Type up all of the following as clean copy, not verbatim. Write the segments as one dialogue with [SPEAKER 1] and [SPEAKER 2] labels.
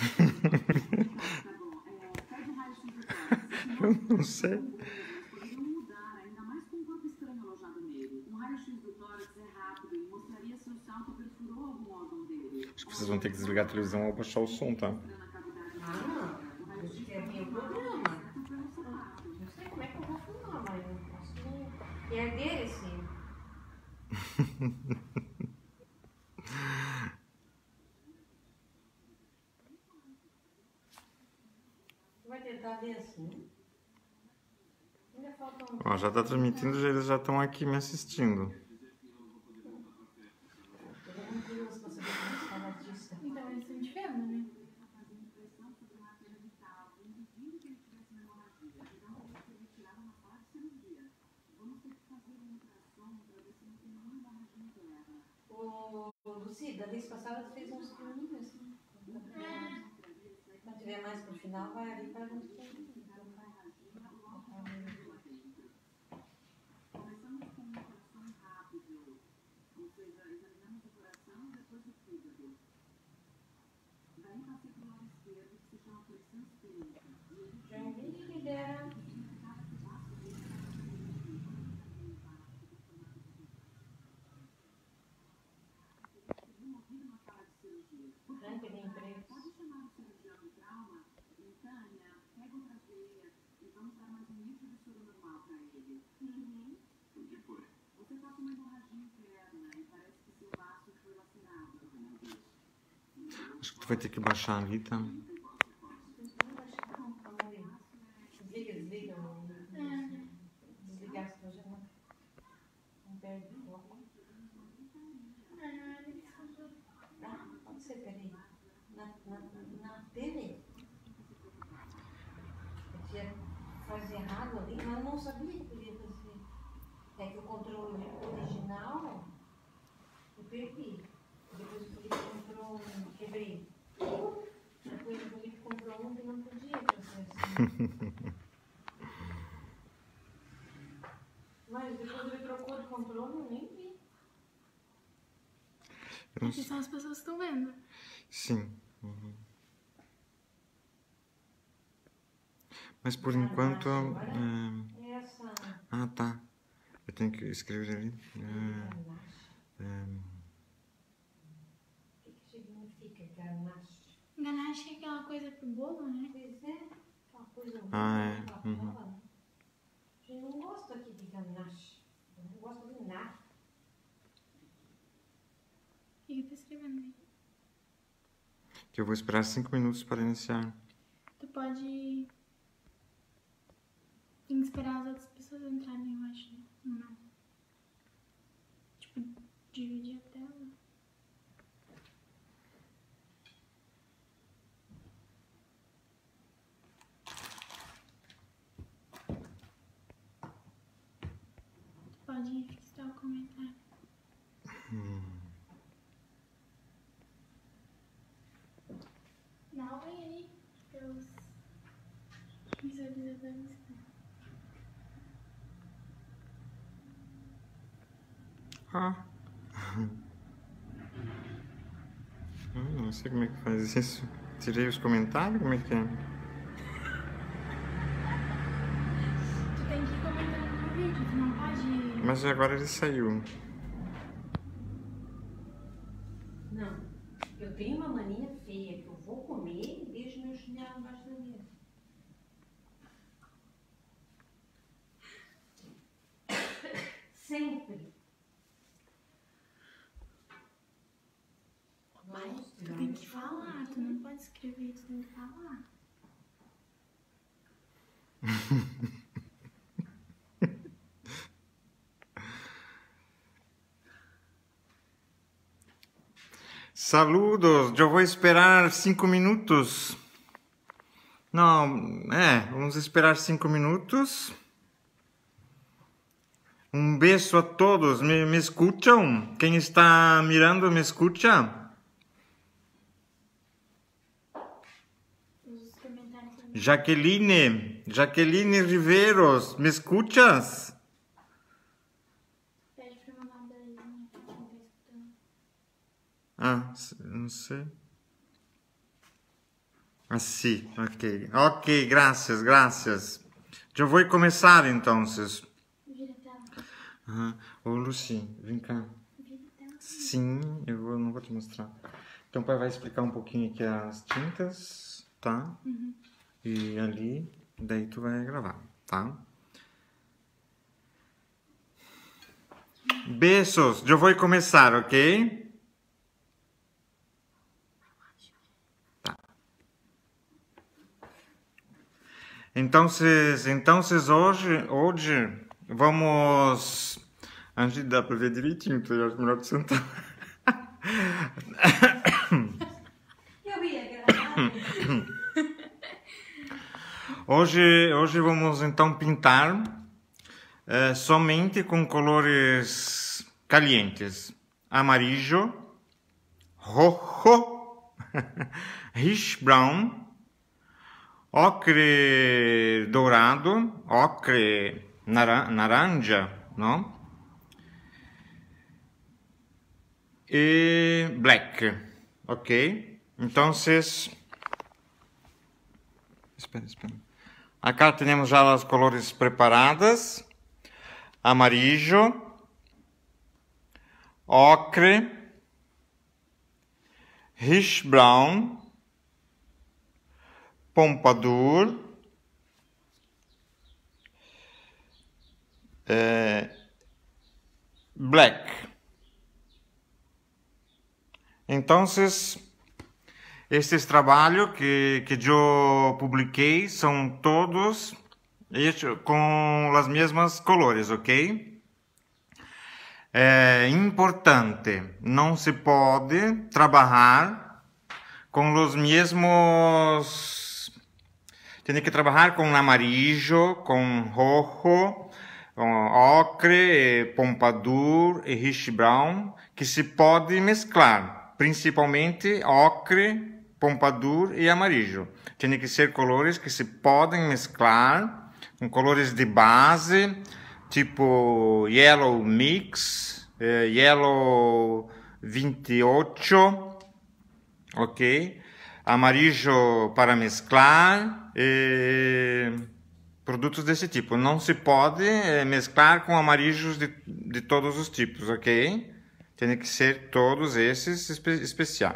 [SPEAKER 1] Eu não sei. Acho que vocês vão ter que desligar a televisão ou baixar o som, tá?
[SPEAKER 2] Ah, não. Isso é meu programa. Não sei como é que eu vou filmar, mas eu posso perder esse. Vai tentar ver assim? Ainda falta um.
[SPEAKER 1] Ó, já tá transmitindo, eles já estão aqui me assistindo.
[SPEAKER 2] Eu vou curioso pra saber como está o artista.
[SPEAKER 3] Então eles estão te vendo, né?
[SPEAKER 2] O Luci, da vez passada tu fez uns filminhos assim. Quando tiver mais pro final, vai ali para onde tu. Já vi que libera. Ranking de empregos.
[SPEAKER 1] Acho que tu vai ter que baixar ali, tá?
[SPEAKER 2] Desliga. Desligar, senão já não perde o foco. Ah, pode ser, peraí. Na TV. Eu tinha fazer errado ali, mas eu não sabia que podia fazer. É que o controle original eu perdi. Depois o Felipe comprou um, quebrei. Depois o Felipe comprou um que não podia fazer assim. Mas depois ele trocou de controle, eu nem vi.
[SPEAKER 3] Aqui são as pessoas que estão vendo.
[SPEAKER 1] Sim. Uhum. Mas por enquanto...
[SPEAKER 2] Essa...
[SPEAKER 1] Ah, tá. Eu tenho que escrever ali.
[SPEAKER 2] O que significa ganache?
[SPEAKER 3] Ganache é aquela coisa pro bolo, né?
[SPEAKER 2] Pois é, aquela coisa
[SPEAKER 1] Ah, é. Uhum.
[SPEAKER 2] A gente não gosta aqui de ganache. Eu não gosto de nada.
[SPEAKER 3] O que eu tô escrevendo aí?
[SPEAKER 1] Que eu vou esperar 5 minutos para iniciar.
[SPEAKER 3] Tu pode... Tem que esperar as outras pessoas entrarem, eu acho, né? Não. Tipo, dividir a tela. Tu pode fixar o comentário. Dá um oi aí, pelos visualizadores.
[SPEAKER 1] Ah. Não sei como é que faz isso. Tirei os comentários? Como é que é?
[SPEAKER 3] Tu tem que comentar no vídeo, tu não pode...
[SPEAKER 1] Mas agora ele saiu.
[SPEAKER 2] Não, eu tenho uma mania feia que eu vou comer e deixo meu chinelo embaixo da mesa. Sempre. Vamos,
[SPEAKER 3] Tu tem que falar, tu não pode escrever, tu tem que falar.
[SPEAKER 1] Saludos, eu vou esperar 5 minutos. Não, vamos esperar 5 minutos. Um beijo a todos. Me escutam? Quem está mirando, me escuta?
[SPEAKER 3] Os comentários são...
[SPEAKER 1] Jaqueline Riveiros, me escutas?
[SPEAKER 3] Pede pra mandar um beijinho pra quem tá escutando.
[SPEAKER 1] Ah, não sei. Así, ok. Ok, gracias, gracias. Eu vou começar, então.
[SPEAKER 3] Vira a tela.
[SPEAKER 1] Uhum. Ô, Lucy, vem cá.
[SPEAKER 3] Vira a tela.
[SPEAKER 1] Sim, não vou te mostrar. Então, o pai vai explicar um pouquinho aqui as tintas, tá?
[SPEAKER 3] Uhum.
[SPEAKER 1] E ali, daí tu vai gravar, tá? Beijos, eu vou começar, ok? Tá. Então, hoje vamos... Antes dá pra ver direitinho, então eu acho melhor te sentar.
[SPEAKER 2] Eu ia gravar.
[SPEAKER 1] Hoje vamos então pintar somente com colores calientes. Amarillo, rojo, rich brown, ocre dourado, ocre naranja, não? E black, ok? Então, espera. Acá temos já as cores preparadas. Amarillo, ocre, rich brown, pompadour, black. Então, estes trabalhos que eu publiquei são todos com as mesmas cores, ok? É importante, não se pode trabalhar com os mesmos... Tem que trabalhar com amarillo, com rojo, ocre, pompadour e rich brown, que se pode mesclar. Principalmente ocre, pompadour e amarillo. Tem que ser colores que se podem mesclar com colores de base, tipo yellow mix, yellow 28, ok? Amarillo para mesclar, produtos desse tipo. Não se pode mesclar com amarillos de todos os tipos, ok? Tem que ser todos esses especiais.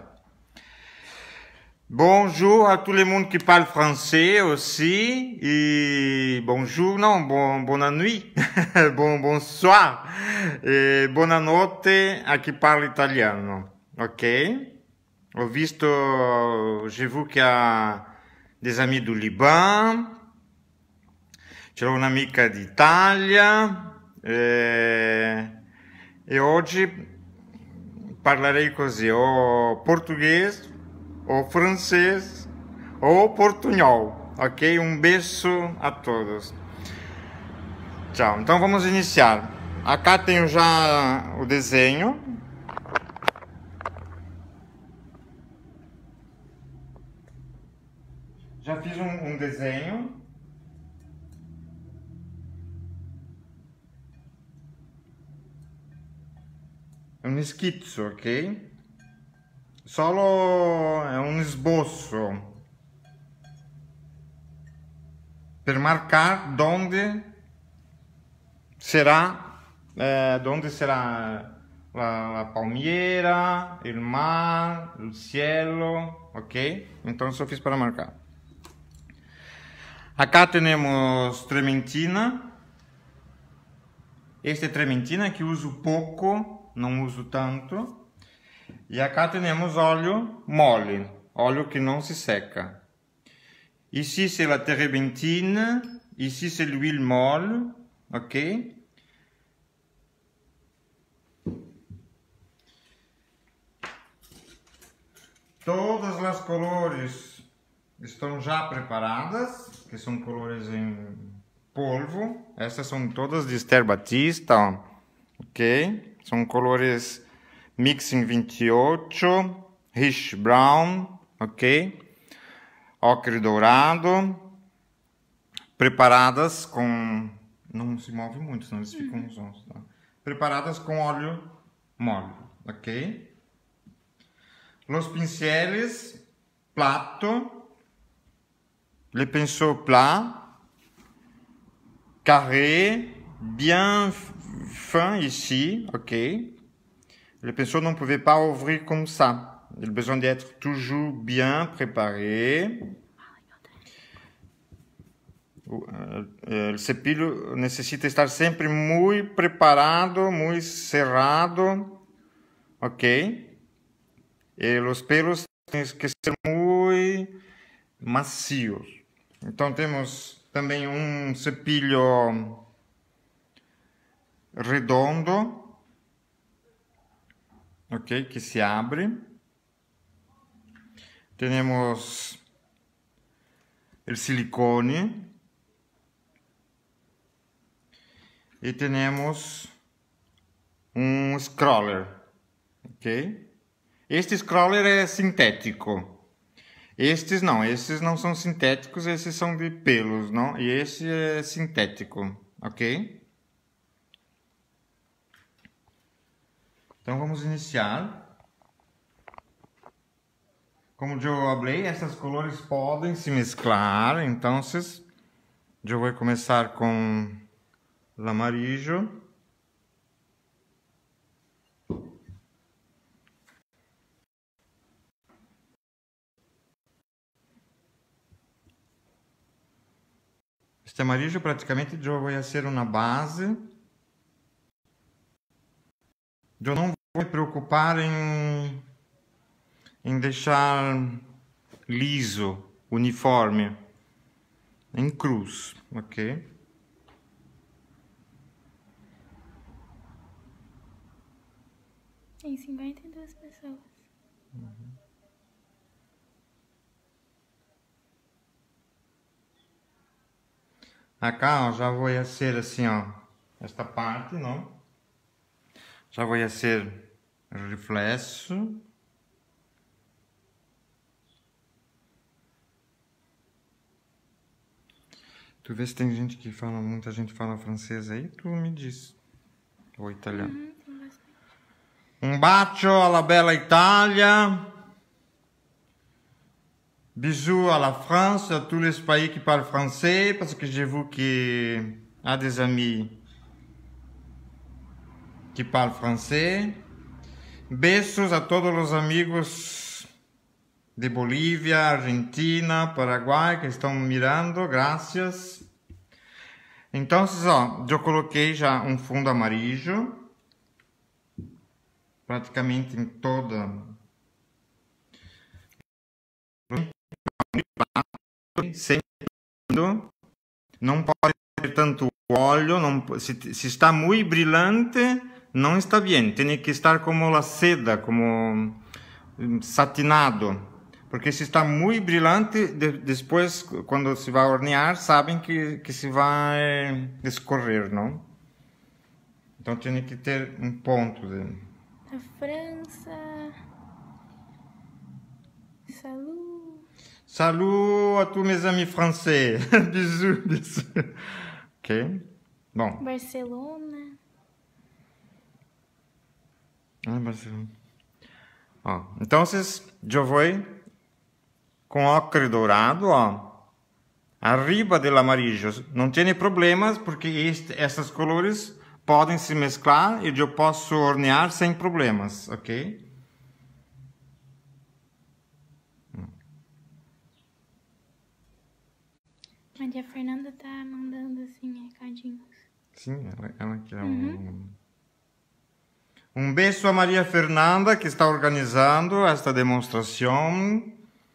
[SPEAKER 1] Bonjour à tout le monde qui parle français aussi. Et bonjour, non, bonne nuit, bonsoir. E buonanotte a chi parla italiano. Ok? J'ai vu qu'il y a des amis du Liban. C'è un'amica d'Italia. E oggi parlerei così, o português, ou francês, ou portunhol, ok? Um beijo a todos. Tchau. Então vamos iniciar. Acá tenho já o desenho. Já fiz um desenho. Um schizzo, ok? Solo è un esboço per marcar donde será la palmeira, il mar, il cielo, ok? Então só fiz para marcar. Acá temos trementina. Este é trementina que uso pouco. Não uso tanto. E acá temos óleo mole, óleo que não se seca. Ici c'est la terebinthine, ici c'est l'huile molle, ok? Todas as cores estão já preparadas, que são cores em polvo. Essas são todas de Esther Batista, ok? São colores Mixing 28, Rich Brown, ok? Ocre dourado, preparadas com... Não se move muito, senão eles ficam sons, tá? Preparadas com óleo mole, ok? Los pinceles, plato, le pinceau plat, carré, bien fin ici, ok. Le pinceau ne pouvait pas ouvrir comme ça. Il a besoin d'être toujours bien préparé. El cepillo necesita estar sempre muy preparado, muy cerrado, ok. Los pelos tienen que ser muy macios. Então temos também um cepilho redondo, ok, que se abre. Temos o silicone. E temos um scroller, ok? Este scroller é sintético. Estes não são sintéticos, esses são de pelos, não? E esse é sintético, ok? Então vamos iniciar. Como eu falei, essas cores podem se mesclar, então eu vou começar com o amarillo. Este amarillo praticamente eu vou fazer uma base. Eu não vou me preocupar em deixar liso, uniforme, em cruz, ok?
[SPEAKER 3] Tem 52 pessoas.
[SPEAKER 1] Acá, ó, já vou fazer assim, ó, esta parte, não? Já vou fazer reflexo. Tu vê se tem gente que fala, muita gente fala francês aí, tu me diz. Ou italiano.
[SPEAKER 3] Tem bastante.
[SPEAKER 1] Un bacio alla bella Italia. Bisous à la France, à tous les pays qui parlent français, parce que j'ai vu qu'il y a des amis que parlent français. Beijos a todos os amigos de Bolívia, Argentina, Paraguai que estão mirando, graças. Então, ó, eu coloquei já um fundo amarillo, praticamente em toda. Sempre, não pode ter tanto óleo, não, se está muito brilhante, não está bem, tem que estar como a seda, como satinado, porque se está muito brilhante, depois quando se vai hornear, sabem que se vai escorrer, não? Então tem que ter um ponto de...
[SPEAKER 3] A França. Salut.
[SPEAKER 1] Salut à tous mes amis français. Bisous, bisous. Ok. Bom.
[SPEAKER 3] Barcelona.
[SPEAKER 1] Ah, Barcelona. Ó, então, eu vou com ocre dourado, ó, arriba do amarillo. Não tem problemas, porque essas cores podem se mesclar e eu posso hornear sem problemas, ok?
[SPEAKER 3] Maria Fernanda tá mandando assim recadinhos.
[SPEAKER 1] Sim, ela quer um beijo a Maria Fernanda, que está organizando esta demonstração.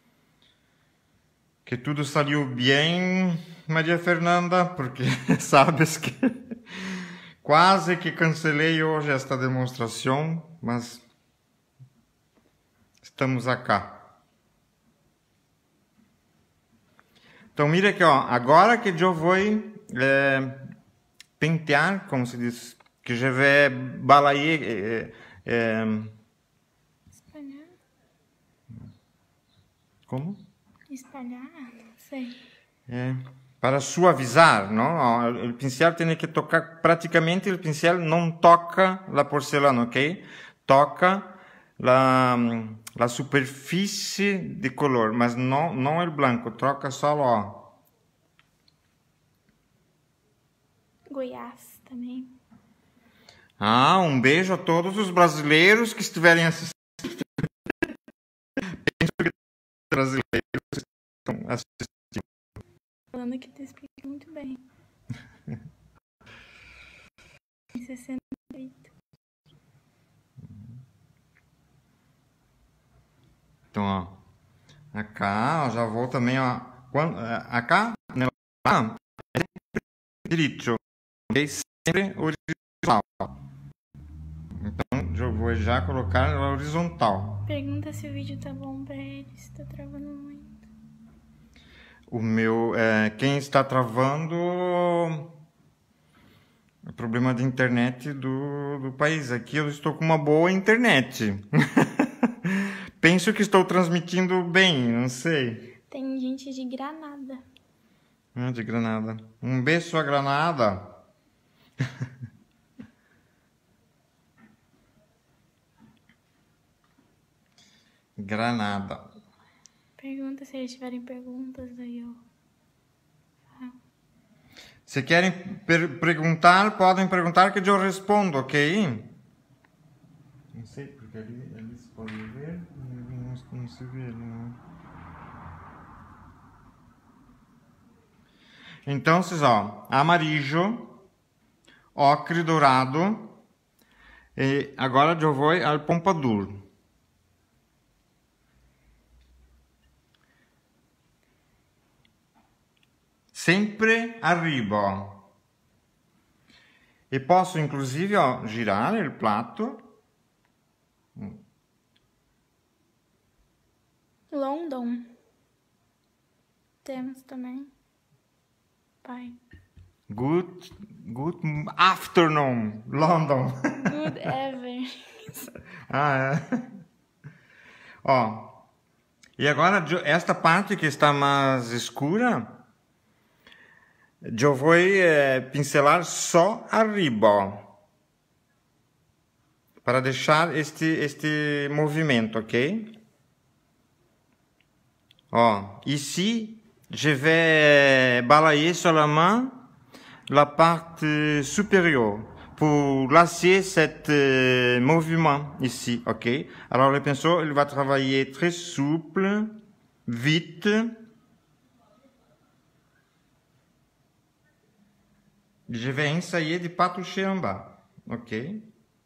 [SPEAKER 1] Que tudo saiu bem, Maria Fernanda, porque sabes que quase que cancelei hoje esta demonstração, mas estamos acá. Então, mira que, ó, agora que eu vou pentear, como se diz, que je vais balayer,
[SPEAKER 3] Espalhar?
[SPEAKER 1] como?
[SPEAKER 3] Espalhar? Não sei.
[SPEAKER 1] Para suavizar, não? O pincel tem que tocar, praticamente o pincel não toca a porcelana, ok? Toca a superfície de color, mas não o branco, troca só, ó,
[SPEAKER 3] Goiás também.
[SPEAKER 1] Ah, um beijo a todos os brasileiros que estiverem assistindo. Penso que brasileiros estão assistindo.
[SPEAKER 3] Falando que tu explica muito bem. Em 68.
[SPEAKER 1] Então, ó. Acá, ó, já vou também, ó. Acá, lá, é sempre direito. É sempre horizontal. Então, eu vou já colocar na horizontal.
[SPEAKER 3] Pergunta se o vídeo tá bom pra eles. Tá travando muito.
[SPEAKER 1] O meu, quem está travando é problema de internet do país. Aqui eu estou com uma boa internet. Penso que estou transmitindo bem, não sei.
[SPEAKER 3] Tem gente de Granada.
[SPEAKER 1] Ah, de Granada. Um beijo a Granada. Granada.
[SPEAKER 3] Pergunta se eles tiverem perguntas, aí eu...
[SPEAKER 1] Se querem perguntar, podem perguntar que eu respondo, ok? Não sei, porque ali se pode ver, não se vê, não. Então, ó, amarillo, ocre dourado, e agora eu vou ao pompadour. Sempre arriba, ó. E posso, inclusive, ó, girar o prato.
[SPEAKER 3] London. Temos também. Pai.
[SPEAKER 1] Good afternoon, London.
[SPEAKER 3] Good ever.
[SPEAKER 1] Ah, é. Ó. E agora, esta parte que está mais escura, eu vou pincelar só arriba, para deixar este movimento, ok? Ó, ici, je vais balayer seulement la partie supérieure pour lasser cet mouvement ici, ok? Alors le pinceau, il va travailler très souple, vite. Je vais essayer de pas toucher en bas, ok?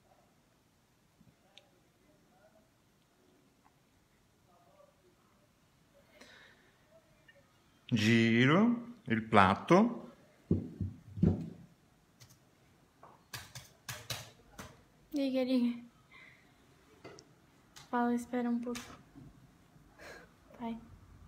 [SPEAKER 1] Giro il prato.
[SPEAKER 3] Liga. Fala, espera um pouco. Pai.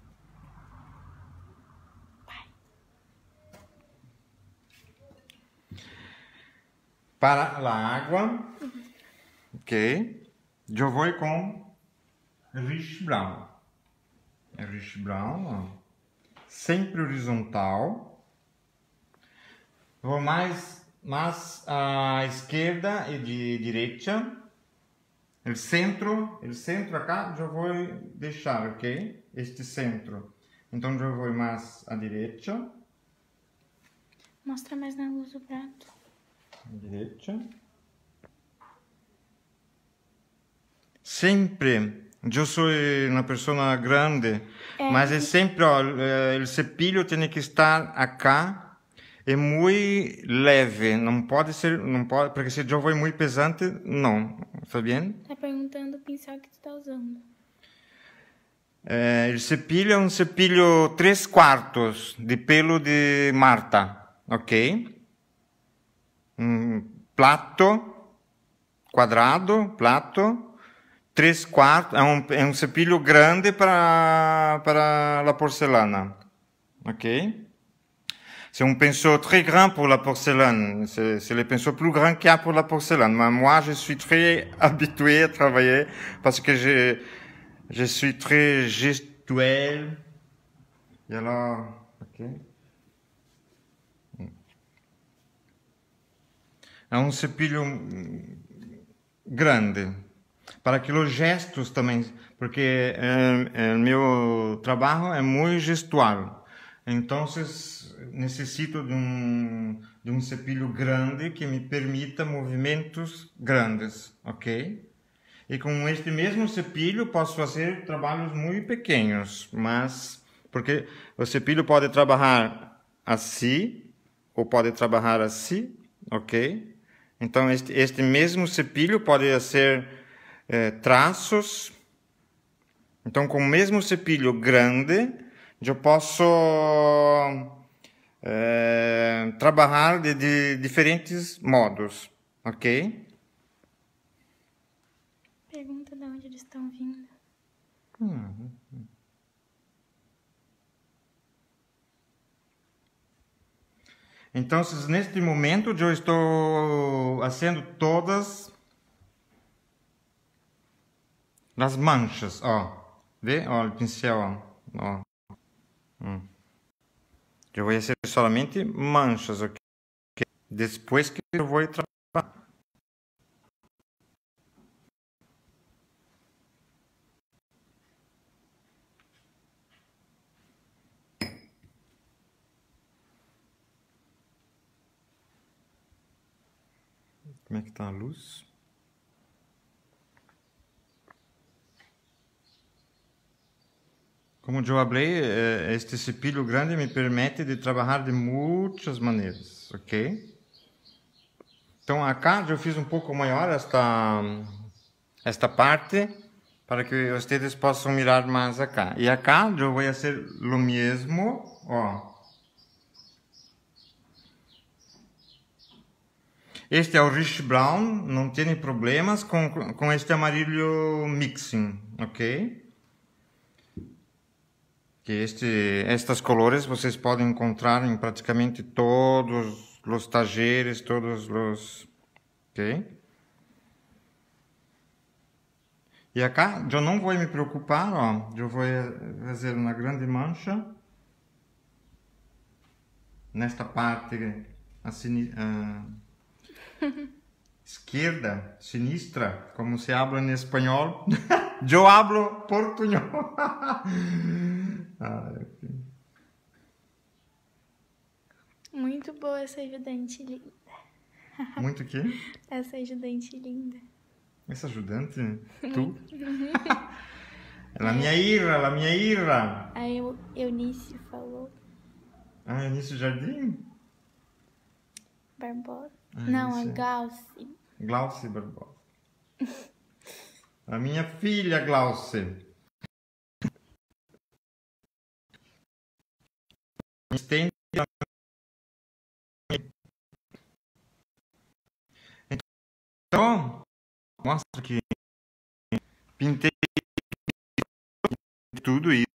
[SPEAKER 1] Para a água, ok? Eu vou com Rich Brown. Rich Brown, ó. Sempre horizontal. Vou mais à esquerda e de direita. O centro acá, eu vou deixar, ok? Este centro. Então, eu vou mais à direita.
[SPEAKER 3] Mostra mais na luz do prato.
[SPEAKER 1] Direita. Sempre, eu sou uma pessoa grande, mas é sempre, ó, o cepilho tem que estar acá, é muito leve, não pode, porque se eu vou muito pesante, não, está bem?
[SPEAKER 3] Tá perguntando o pincel que tu tá usando.
[SPEAKER 1] O cepilho é um cepilho 3/4 de pelo de Marta, ok? Plato, quadrado, plato, 3/4, é um cepilho grande para a porcelana, ok? C'est un pinceau très grand pour la porcelaine, c'est le pinceau plus grand qu'il y a pour la porcelaine, mais moi je suis très habitué à travailler parce que je suis très gestuel, et alors, ok? É um cepilho grande, para que os gestos também, porque o meu trabalho é muito gestual. Então, necessito de um cepilho grande que me permita movimentos grandes, ok? E com este mesmo cepilho posso fazer trabalhos muito pequenos, mas porque o cepilho pode trabalhar assim ou pode trabalhar assim, ok? Então, este mesmo cepilho pode ser traços. Então, com o mesmo cepilho grande, eu posso trabalhar de diferentes modos, ok?
[SPEAKER 3] Pergunta de onde eles estão vindo.
[SPEAKER 1] Então, neste momento, eu estou fazendo todas as manchas, ó. Vê? Ó, o pincel, ó. Eu vou fazer somente manchas, ok? Depois que eu vou trabalhar. Como é que tá a luz? Como eu falei, este cepilho grande me permite de trabalhar de muitas maneiras, ok? Então, acá eu fiz um pouco maior esta parte para que vocês possam mirar mais acá. E acá eu vou fazer o mesmo, ó. Este é o Rich Brown, não tem problemas com este amarillo mixing, ok? Que estas colores vocês podem encontrar em praticamente todos os talleres, todos os... ok? E acá eu não vou me preocupar, ó, eu vou fazer uma grande mancha nesta parte assim, esquerda, sinistra, como se habla em espanhol. Eu hablo portunhol.
[SPEAKER 3] Muito boa essa ajudante linda.
[SPEAKER 1] Muito o quê?
[SPEAKER 3] Essa ajudante linda.
[SPEAKER 1] Essa ajudante? Tu? Ela minha ira, ela minha ira.
[SPEAKER 3] A Eunice falou.
[SPEAKER 1] Ah, Início Jardim?
[SPEAKER 3] Barbosa.
[SPEAKER 1] Ah,
[SPEAKER 3] Não, a
[SPEAKER 1] Eunice.
[SPEAKER 3] Glauci.
[SPEAKER 1] Glauce Barbosa. A minha filha Glauce. Estende a... Então, mostra que pintei tudo isso,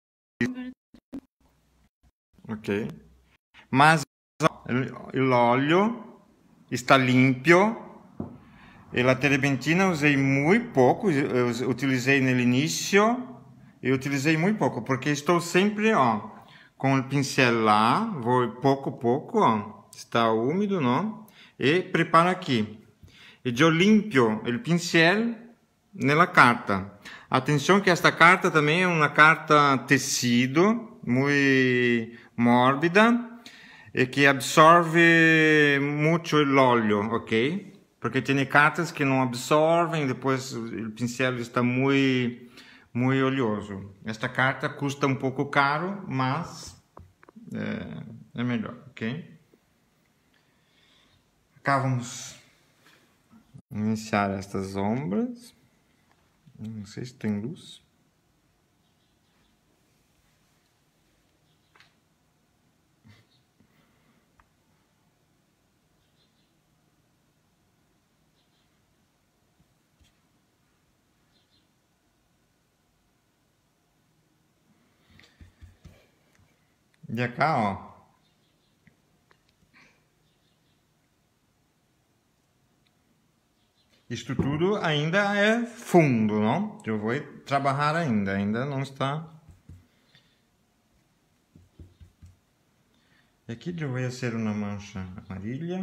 [SPEAKER 1] ok? Mas o óleo está limpo. E a terebentina usei muito pouco, eu utilizei no início, eu utilizei muito pouco, porque estou sempre, ó, com o pincel lá, vou pouco a pouco, ó, está úmido, não? E preparo aqui. E eu limpio o pincel nella carta. Atenção que esta carta também é uma carta tecido, muito mórbida, e que absorve muito o óleo, ok? Porque tem cartas que não absorvem, depois o pincel está muito oleoso. Esta carta custa um pouco caro, mas é melhor, ok? Cá vamos iniciar estas ombras. Não sei se tem luz. E cá, ó. Isto tudo ainda é fundo, não? Eu vou trabalhar ainda não está. E aqui eu vou fazer uma mancha amarilla.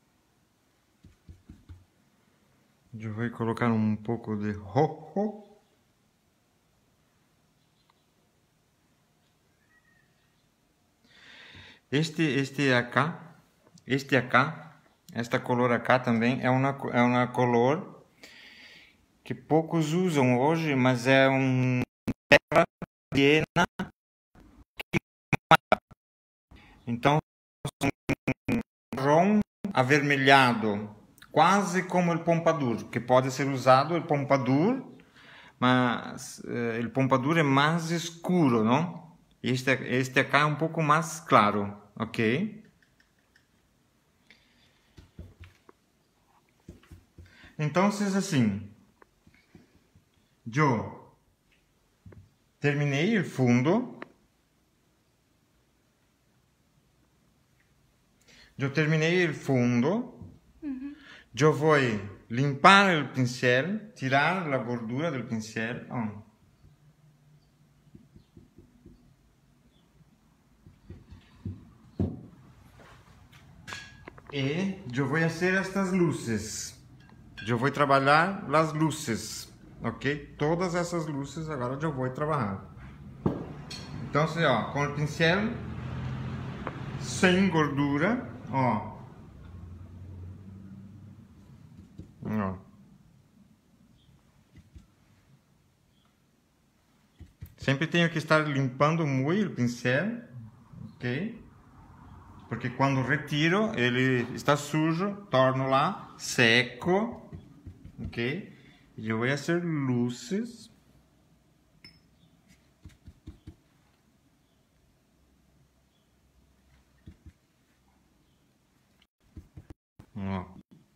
[SPEAKER 1] Eu vou colocar um pouco de rojo. este acá, esta color acá também é uma color que poucos usam hoje, mas é terra siena. Então, marrom avermelhado, quase como o pompadour, que pode ser usado o pompadour, mas o pompadour é mais escuro, não? Este acá é um pouco mais claro, ok? Então, assim, eu terminei o fundo. Eu terminei o fundo. Eu vou limpar o pincel, tirar a gordura do pincel. E eu vou fazer estas luzes. Eu vou trabalhar as luzes, ok? Todas essas luzes agora eu vou trabalhar. Então, ó, com o pincel sem gordura, ó. Sempre tenho que estar limpando muito o pincel, ok? Porque quando retiro, ele está sujo, torno lá seco, ok? E eu vou fazer luzes. Ó.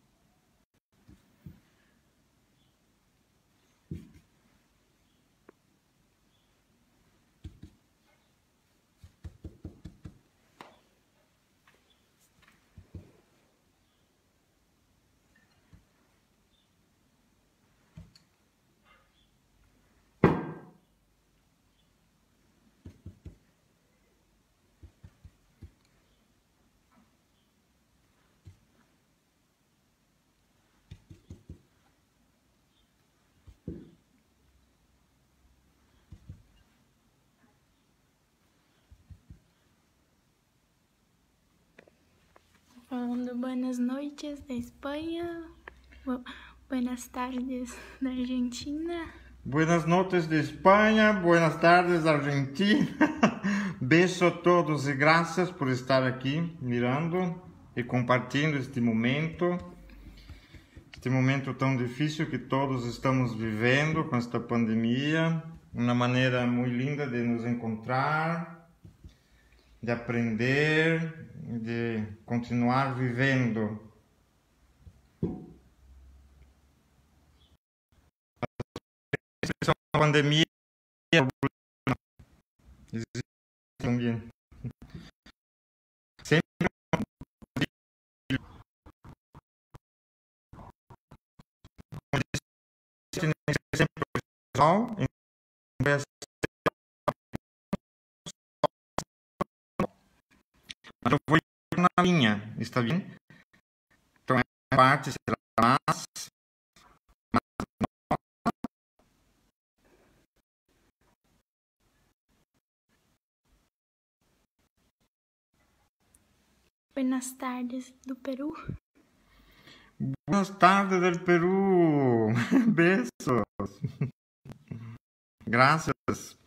[SPEAKER 3] Falando buenas noites da Espanha, buenas tardes da Argentina.
[SPEAKER 1] Buenas noches de Espanha, buenas tardes Argentina. Beijo a todos e graças por estar aqui mirando e compartilhando este momento tão difícil que todos estamos vivendo com esta pandemia. Uma maneira muito linda de nos encontrar, de aprender, de continuar vivendo. A pandemia existe também. Sempre mas eu vou na linha, está bem? Então, a parte será mais.
[SPEAKER 3] Buenas tardes do Peru.
[SPEAKER 1] Buenas tardes del Perú. Besos. Gracias.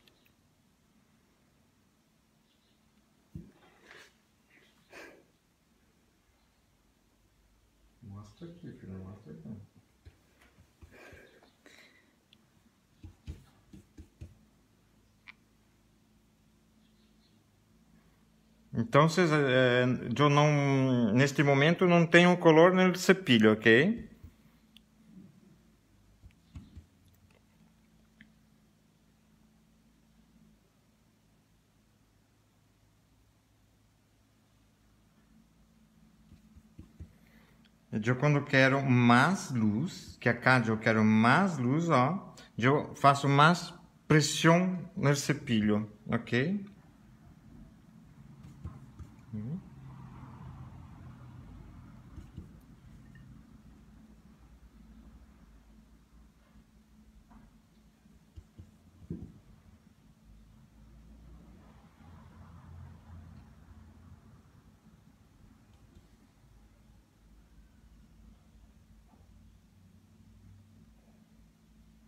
[SPEAKER 1] Mostra aqui, filho, mostra aqui. Então, eu não, neste momento não tenho color no cepilho, ok? Eu quando quero mais luz, que acá eu quero mais luz, ó, eu faço mais pressão no cepilho, ok?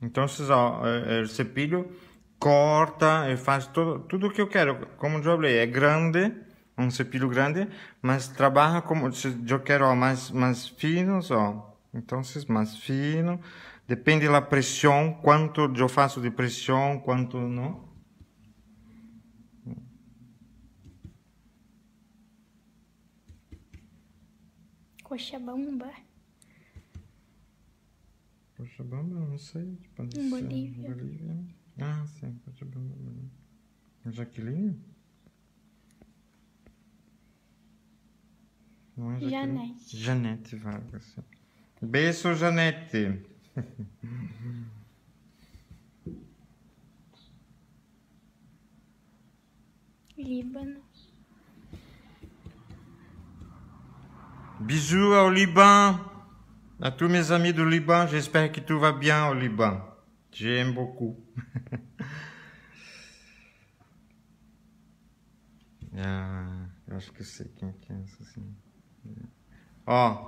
[SPEAKER 1] Então, ó, o cepilho corta e faz tudo o que eu quero. Como eu falei, é grande, um cepilho grande, mas trabalha como se eu quero ó, mais finos, ó. Então, mais fino. Depende da pressão, quanto eu faço de pressão, quanto não.
[SPEAKER 3] Cochabamba.
[SPEAKER 1] Cochabamba, não sei. Pode
[SPEAKER 3] Em
[SPEAKER 1] ser
[SPEAKER 3] Bolívia.
[SPEAKER 1] Ah, sim, Cochabamba. Jaqueline? Não é Jaqueline?
[SPEAKER 3] Janete.
[SPEAKER 1] Janete Vargas. Beijo, Janete.
[SPEAKER 3] Líbano.
[SPEAKER 1] Bisous au Liban. À tous mes amis du Liban, j'espère que tout va bien au Liban. J'aime beaucoup. Eu acho que eu sei quem que é essa assim. Ó.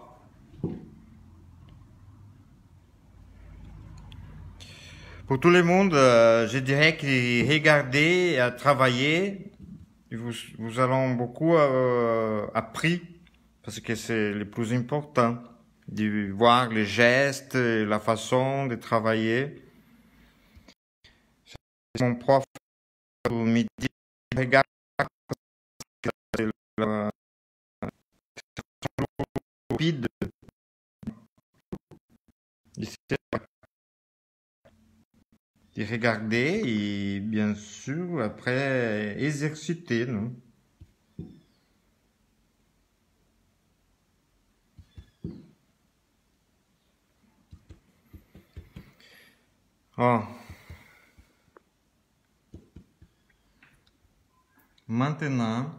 [SPEAKER 1] Pour tout le monde, je dirais que regardez, travailler, vous allez beaucoup appris, parce que c'est le plus important, de voir les gestes, la façon de travailler. Mon prof me dit, regarde, rapide, de regarder et bien sûr après exercer, non? Oh. Maintenant,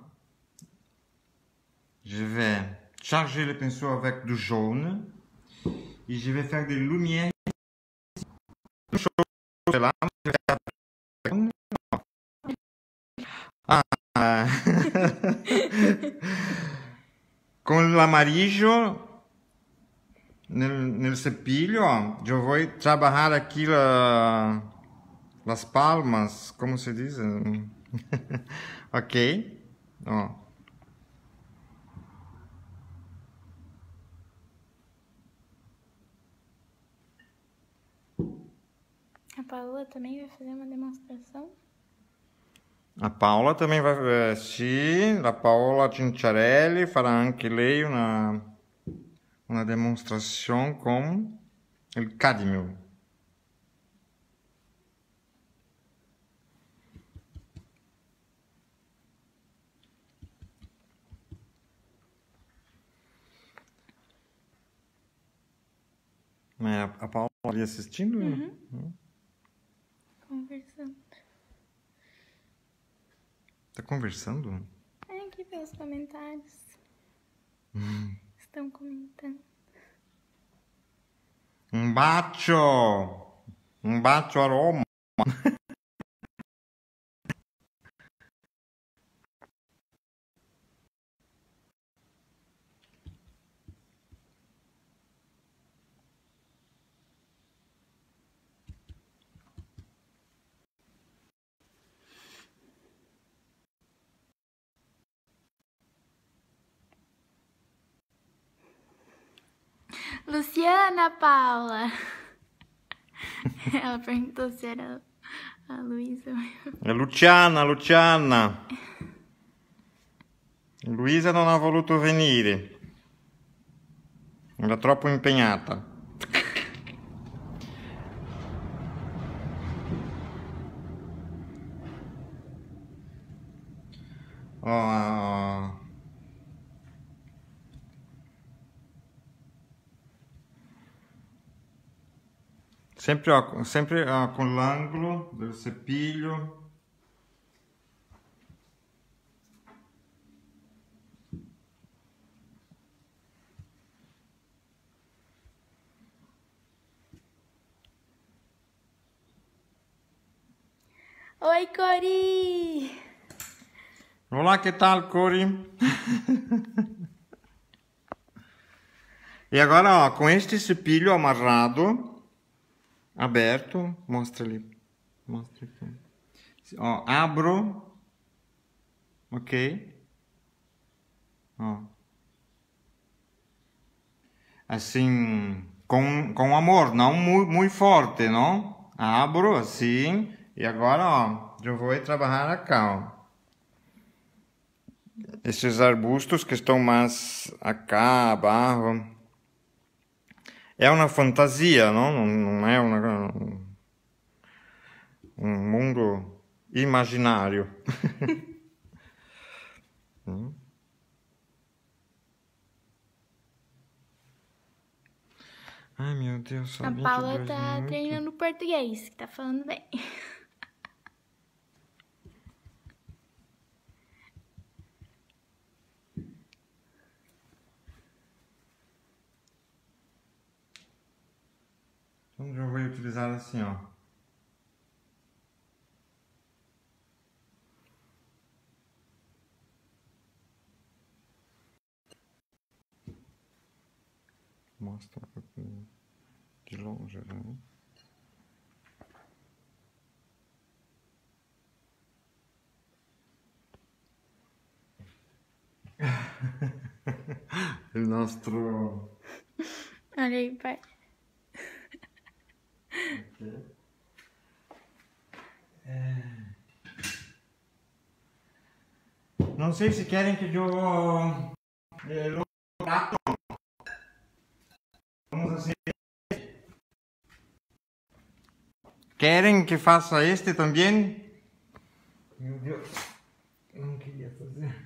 [SPEAKER 1] je vais charger le pinceau avec du jaune et je vais faire des lumières. Là, con l'amarillo nel cepillo, eu vou trabalhar aqui as palmas, como se diz? Ok? Ó.
[SPEAKER 3] A Paola também vai fazer uma demonstração?
[SPEAKER 1] A Paola também vai, sì, la Paola Cinciarelli farà anche lei una dimostrazione con il cadmio. Mas a Paola ali assistindo?
[SPEAKER 3] Conversando.
[SPEAKER 1] Tá conversando?
[SPEAKER 3] É aqui pelos comentários. Estão comentando.
[SPEAKER 1] Un bacio a Roma.
[SPEAKER 3] Luciana, Paula! Ela perguntou se era a Luísa.
[SPEAKER 1] È Luciana. Luisa non ha voluto venire. Era troppo impegnata. Oh. Sempre con l'angolo del cepillo.
[SPEAKER 3] Oi, Cori!
[SPEAKER 1] Olá, que tal, Cori? E agora, ó, com este cepilho amarrado, aberto, mostra ali. Mostra aqui. Ó, abro. Ok. Ó. Assim, com amor, não muito forte, não? Abro assim. E agora, ó, eu vou trabalhar acá, ó. Esses arbustos que estão mais acá, abaixo. É uma fantasia, não? Não é um mundo imaginário. Ai, meu Deus, só
[SPEAKER 3] A
[SPEAKER 1] 22
[SPEAKER 3] Paula tá
[SPEAKER 1] minutos.
[SPEAKER 3] treinando português, que tá falando bem.
[SPEAKER 1] Então eu vou utilizar assim, ó. Mostra de longe, né? O nosso...
[SPEAKER 3] Olha aí, pai.
[SPEAKER 1] Não sei se querem que eu... Vamos assim. Querem que faça este também? Meu Deus. Não queria fazer.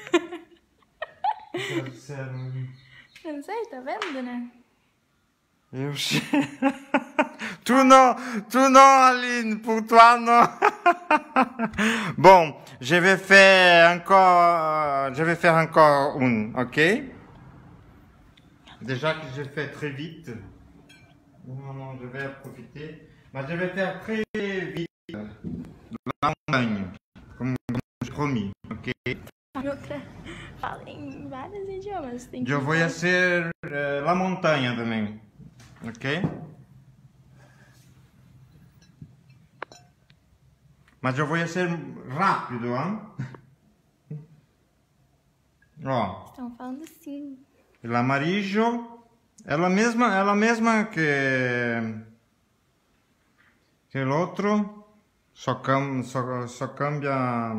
[SPEAKER 3] Eu não sei, tá vendo, né?
[SPEAKER 1] Eu sei. Tu não, Aline, pour toi, non. Bon, je vais faire encore une, ok? Déjà que je fais très vite. Non, je vais profiter. Mais je vais faire très vite. La montagne, comme je promis, ok?
[SPEAKER 3] Outra. Fala em vários idiomas. Tem que
[SPEAKER 1] Eu vou ser La Montanha também, ok? Mas eu vou ser rápido, hein? Ó,
[SPEAKER 3] Estão falando assim.
[SPEAKER 1] o amarillo, ela mesma que o outro, só cambia.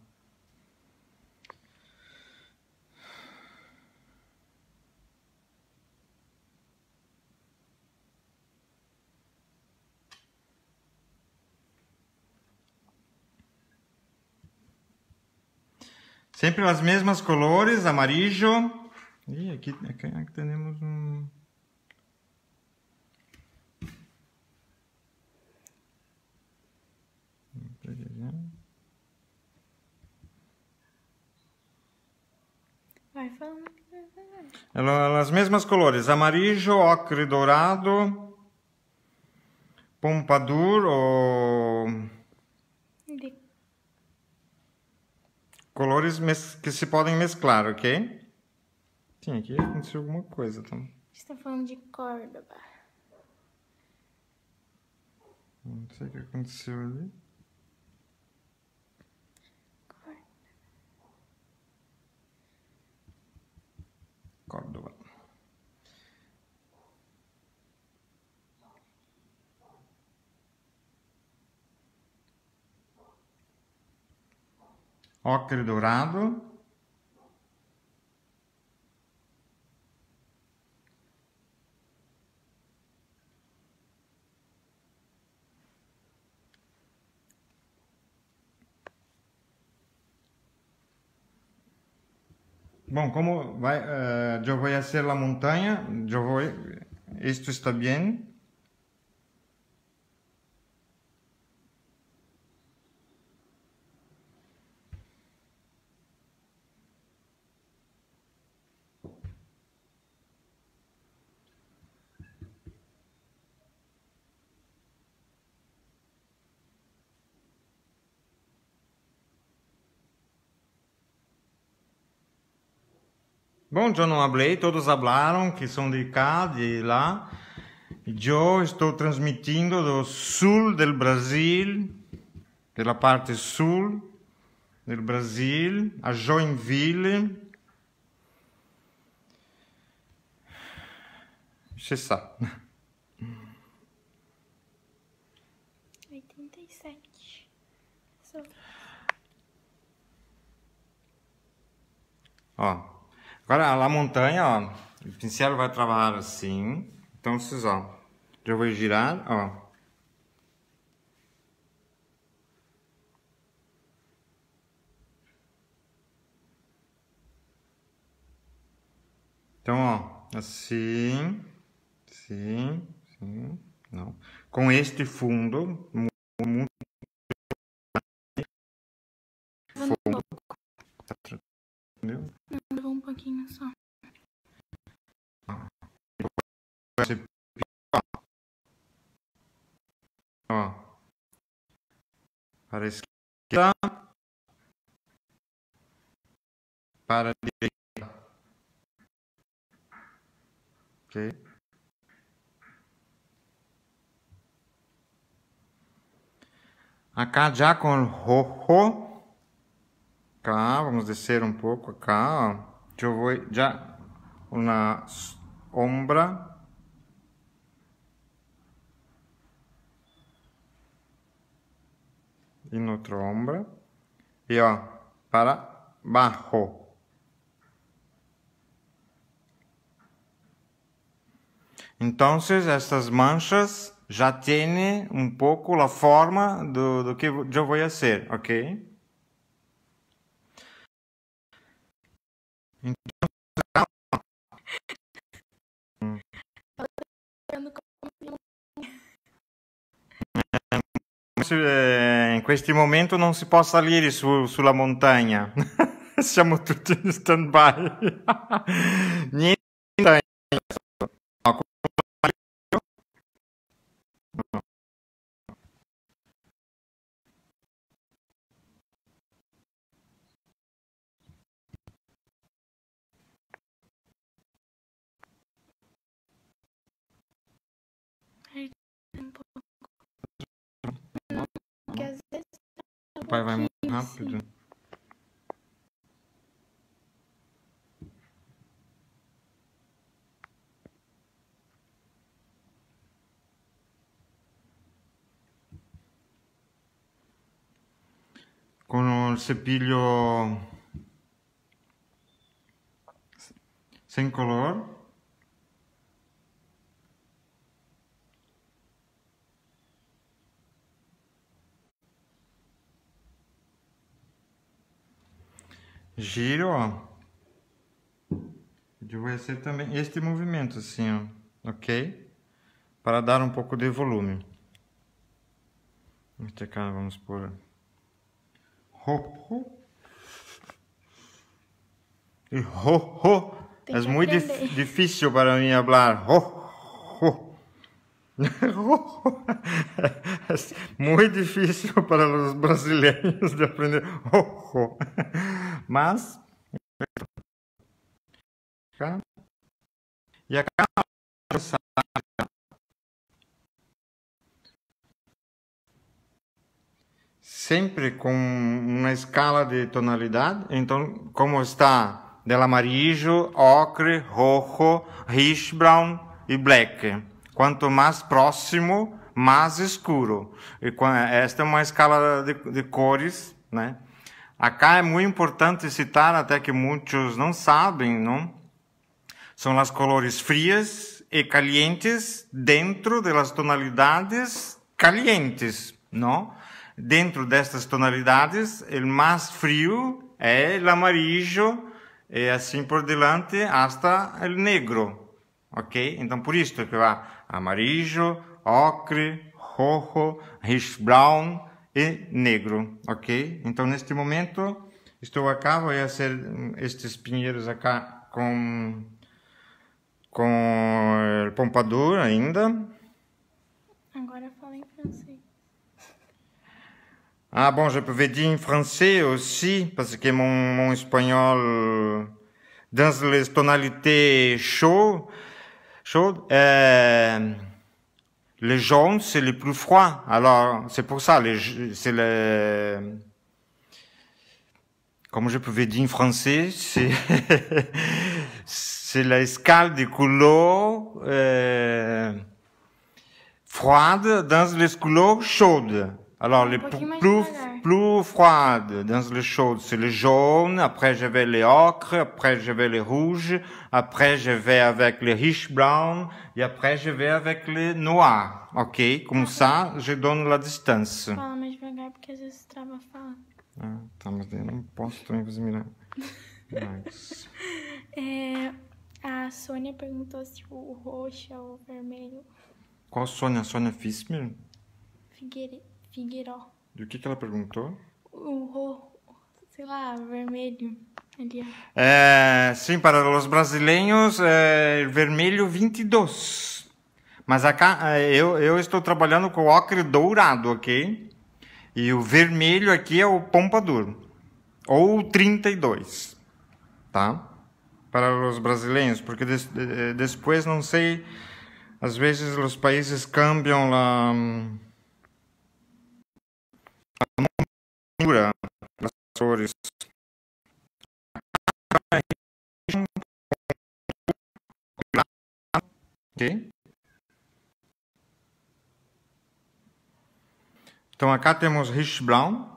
[SPEAKER 1] Sempre as mesmas cores, amarillo. E aqui temos um...
[SPEAKER 3] Vai falando.
[SPEAKER 1] As mesmas cores, amarillo, ocre dourado, pompadour ou colores que se podem mesclar, ok? Sim, aqui aconteceu alguma coisa também.
[SPEAKER 3] Você tá falando de Córdoba.
[SPEAKER 1] Não sei o que aconteceu ali. Córdoba. Ocre dourado. Bom, como vai, eu vou hacer la montaña, esto está bien. Bom, eu não falei, todos falaram que são de cá, de lá. Eu estou transmitindo do sul del Brasil, pela parte sul del Brasil, a Joinville. Você sabe.
[SPEAKER 3] 87.
[SPEAKER 1] Ó, agora a montanha, ó, o pincel vai trabalhar assim. Então vocês, ó, já vou girar, ó. Então, ó, assim, sim, sim, não. Com este fundo, muito fundo, entendeu?
[SPEAKER 3] Levou um pouquinho só.
[SPEAKER 1] Ó, para a esquerda, para a direita, ok? Acá já com o rojo, cá, vamos descer um pouco acá, ó. Eu vou já uma sombra. En outra ombra. E ó, para baixo. Então, estas manchas já têm um pouco a forma do que eu vou fazer, ok? In questo momento non si può salire sulla montagna. Siamo tutti in stand-by. Niente.
[SPEAKER 3] Porque às vezes
[SPEAKER 1] O pai vai muito rápido. Con il cepillo sem color. Giro, ó. Eu vou fazer também este movimento assim, ó, ok? Para dar um pouco de volume. Este cá vamos pôr rojo. E rojo
[SPEAKER 3] Tem
[SPEAKER 1] é
[SPEAKER 3] que
[SPEAKER 1] muito
[SPEAKER 3] aprender.
[SPEAKER 1] difícil para mim falar rojo. É muito difícil para os brasileiros de aprender rojo. Mas e acá sempre com uma escala de tonalidade. Então, como está del amarillo, ocre, rojo, rich brown e black. Quanto mais próximo, mais escuro. E esta é uma escala de cores, né? Acá é muito importante citar, até que muitos não sabem, não? São as cores frias e calientes dentro das tonalidades calientes, não? Dentro destas tonalidades, o mais frio é o amarillo e assim por diante hasta o negro, ok? Então por isso que vai amarillo, ocre, rojo, rich brown e negro, ok? Então neste momento estou acá, vou fazer estes pinheiros acá com o pompador ainda.
[SPEAKER 3] Agora fala em francês.
[SPEAKER 1] Ah bon, je pouvais dire en français aussi, parce que mon espagnol, dans les tonalités chaudes, Le jaune, c'est le plus froid. Alors, c'est pour ça, c'est le... Comme je pouvais dire en français, c'est c'est la escale des couleurs froides dans les couleurs chaudes. Alors, les plus froides dans les chaudes, c'est le jaune. Après, je vais les ocre. Après, je vais les rouges. Après, je vais avec les riche brown. Et après, je vais avec les noirs. Ok? Comme ça, je donne la distance.
[SPEAKER 3] Fala mais devagar, porque às vezes trava a fala.
[SPEAKER 1] Ah, tá, mas eu não posso também fazer mirar. Mas...
[SPEAKER 3] A Sônia perguntou se o roxo é o vermelho.
[SPEAKER 1] Qual Sônia? Sônia Fismer?
[SPEAKER 3] Figueiró.
[SPEAKER 1] Do que ela perguntou?
[SPEAKER 3] Sei lá, vermelho. Ali, ó.
[SPEAKER 1] Sim, para os brasileiros, vermelho 22. Mas acá, eu estou trabalhando com ocre dourado, ok? E o vermelho aqui é o Pompadour. Ou 32. Tá? Para os brasileiros, porque depois, não sei, às vezes os países cambiam a nombrura das cores. Ok? Então, acá temos Rich Brown.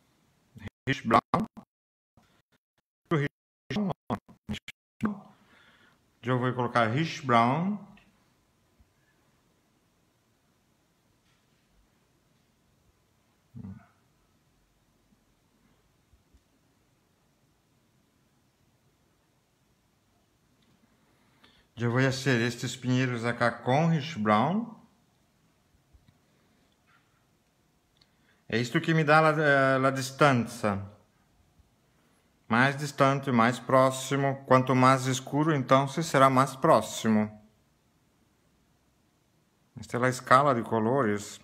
[SPEAKER 1] Eu vou colocar Rich Brown. Eu vou fazer estes pinheiros acá com Rich Brown. É isto que me dá a distância. Mais distante, mais próximo. Quanto mais escuro, então, será mais próximo. Esta é a escala de colores.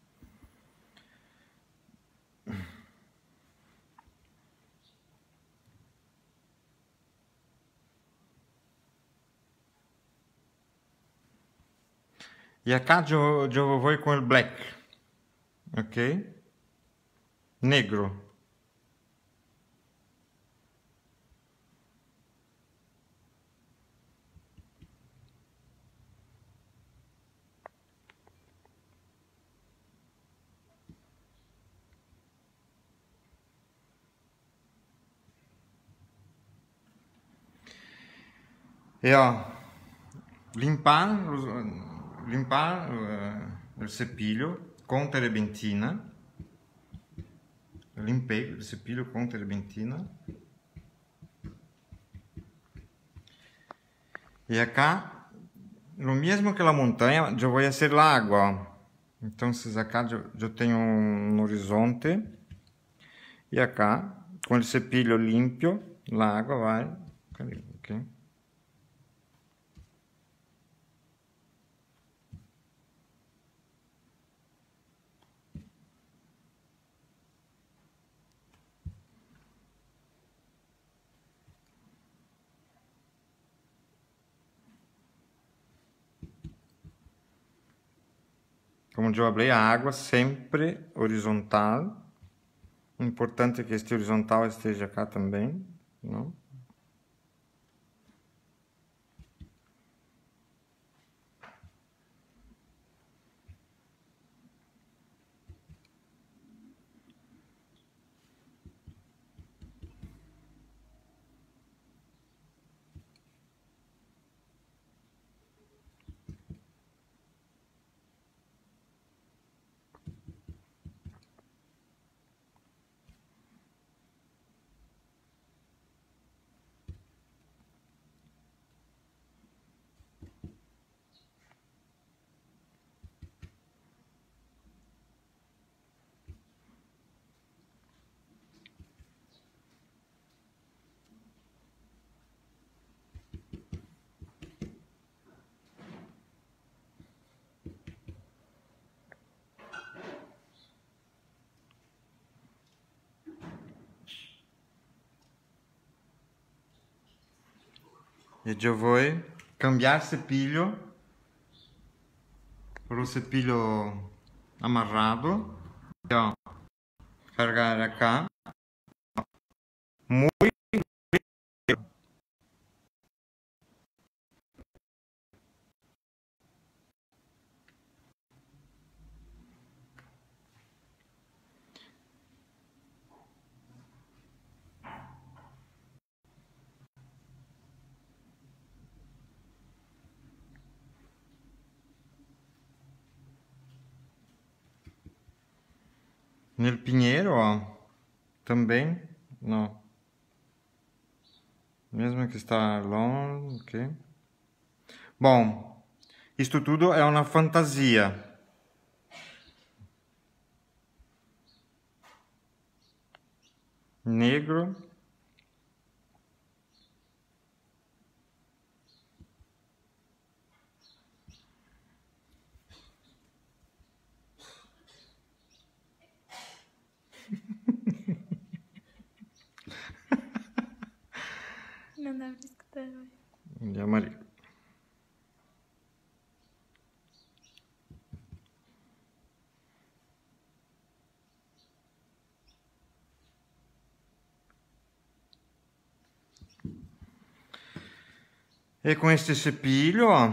[SPEAKER 1] E acá eu vou com o black. Ok? Negro. E ó, limpar o cepilho com terebentina. Limpei o cepilho com terebentina. E acá, o mesmo que a montanha, eu vou fazer a água. Então, acá eu tenho um horizonte. E acá, com o cepilho limpo, a água vai. Cadê? Ok. Como eu falei, a água sempre horizontal. O importante é que este horizontal esteja cá também, não? E eu vou cambiar cepilho o cepilho amarrado. Ó, carregar acá. Muy nel pinheiro, ó, também, não. Mesmo que está longe, ok. Bom, isto tudo é uma fantasia. Negro.
[SPEAKER 3] Não dá pra escutar.
[SPEAKER 1] E amarelo. E com este cepilho, ó,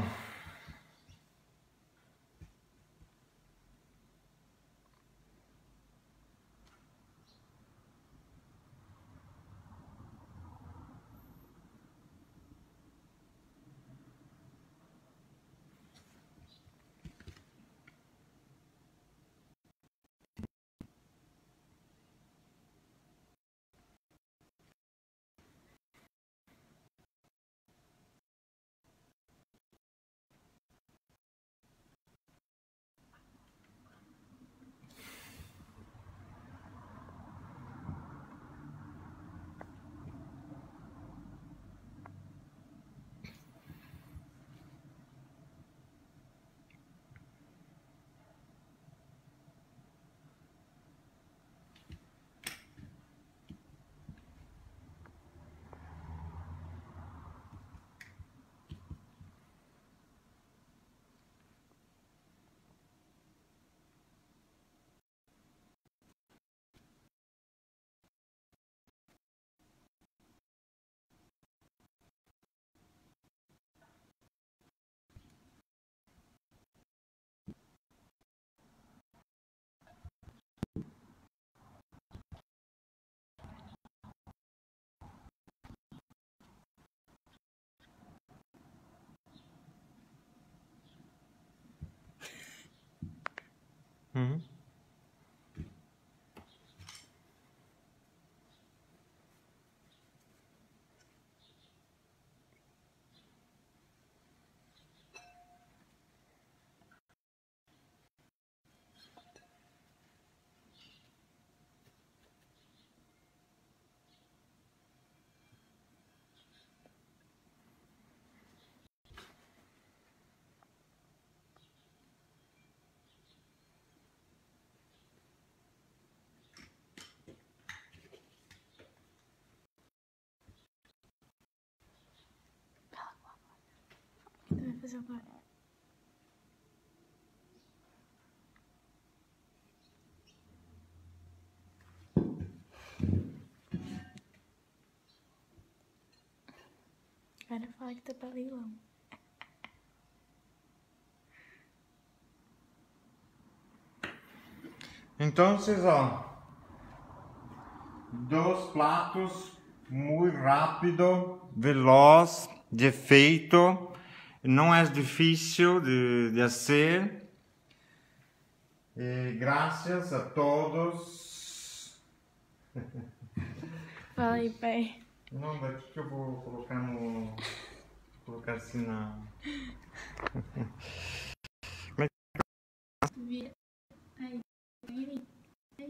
[SPEAKER 1] uhum.
[SPEAKER 3] Tu vai fazer agora. Agora fala que tá pra leilão.
[SPEAKER 1] Então, ó, dois pratos muito rápido, veloz, de efeito, não é difícil de fazer. Graças a todos.
[SPEAKER 3] Fala aí, pai.
[SPEAKER 1] Não, daqui que eu vou colocar no... colocar assim na...
[SPEAKER 3] Vira. Aí. Vira. Aí.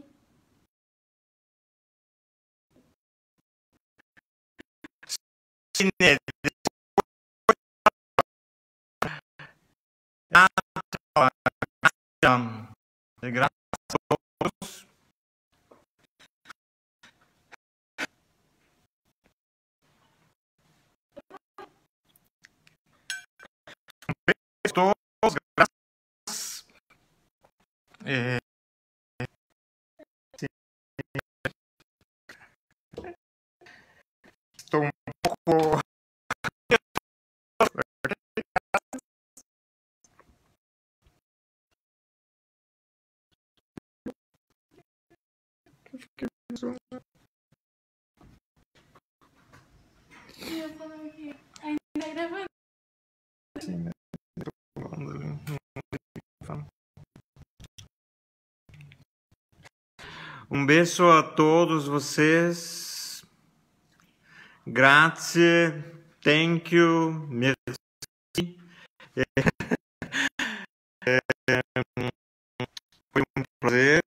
[SPEAKER 1] Graças a todos. Todos, graças
[SPEAKER 3] Eu falando que ainda tá gravando.
[SPEAKER 1] Sim, né? Um beijo a todos vocês. Grazie, thank you, merci. Foi um prazer.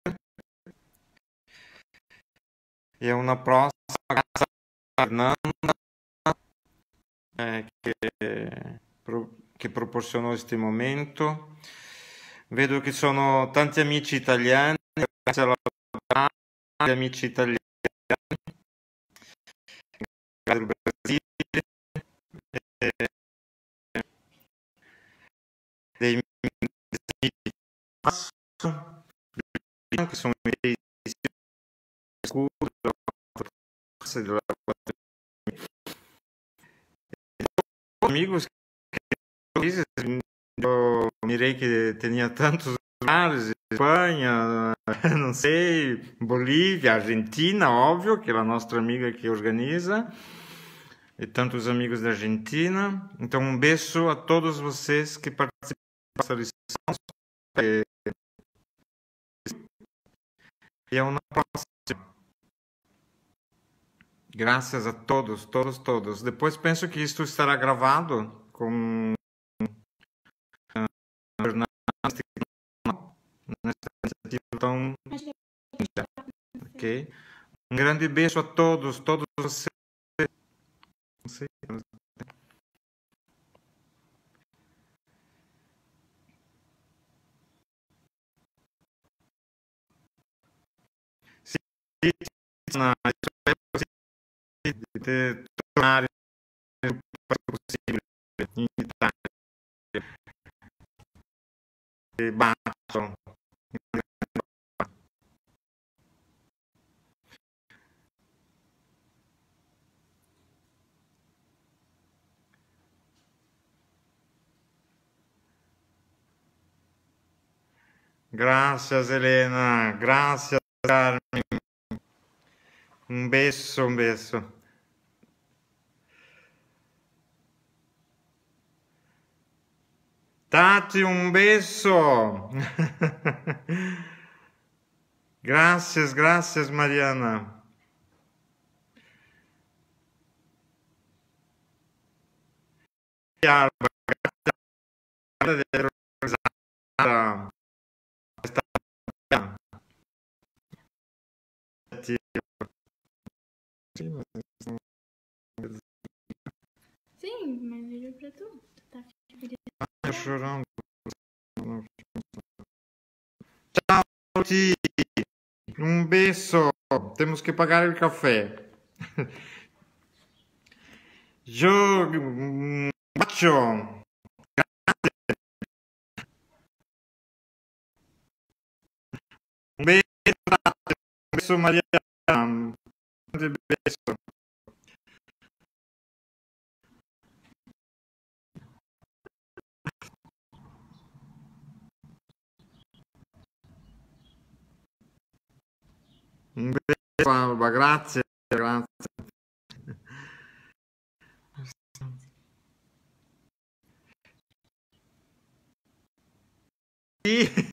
[SPEAKER 1] E una próxima, grazie a Fernanda, che proporzionò questo momento. Vedo che sono tanti amici italiani, grazie alla agli amici italiani del Brasile, dei miei amici che sono i miei amigos que eu mirei que tinha tantos lugares, Espanha, não sei, Bolívia, Argentina, óbvio, que é a nossa amiga que organiza, e tantos amigos da Argentina. Então, um beijo a todos vocês que participam dessa lição. E é uma próxima. Graças a todos, todos. Depois penso que isto estará gravado com nessa iniciativa tão... Ok? Um grande beijo a todos vocês. Não sei. De tornar possível in Italia. E bacio. Gracias Elena, gracias Carmen. Un beso. Tati, un beso. Gracias Mariana. Alba, grazie di aver organizzato questa...
[SPEAKER 3] Sim, mas veio pra tu. Tu tá feliz.
[SPEAKER 1] Tô chorando. Ciao Ti, un beso. Temos que pagar o café. Un bacio. Un beso Mariana. Un beso. Un beso Alba, grazie. Sì.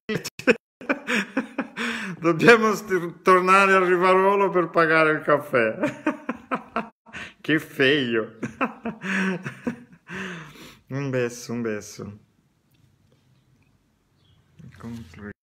[SPEAKER 1] Dobbiamo tornare a Rivarolo per pagare il caffè. Che feio. Un beso.